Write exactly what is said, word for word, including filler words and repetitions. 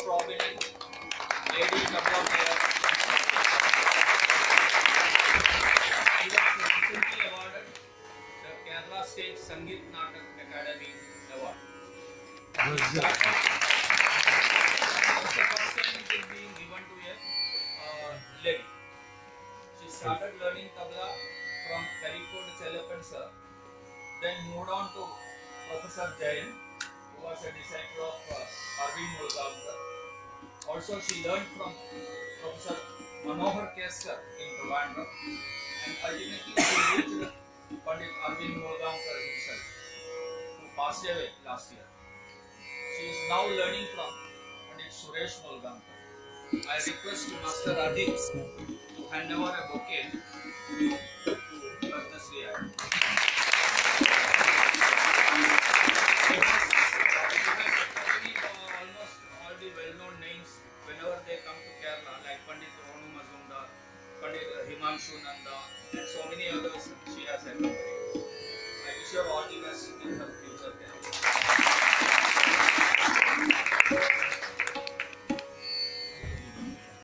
prominent lady tabla player. She was recently awarded the Kerala State Sangeet Natak Academy Award. She started, the first time it is being given to a uh, lady. She started learning tabla from Karikod Chelapan sir, then moved on to Professor Jain, who was a disciple of uh, Arvind Mulgaonkar. Also, she learned from Professor Manohar Keskar in Trivandrum, and ultimately she reached Pandit Arvind Mulgaonkar himself, who passed away last year. She is now learning from Pandit Suresh Mulgaonkar. I request Master Adit to hand over a bouquet to Padmasri. Almost all the well-known names whenever they come to Kerala, like Pandit Ronu Mazumdar, Pandit Himanshu Nanda, and so many others she has accompanied. I wish her all the best in her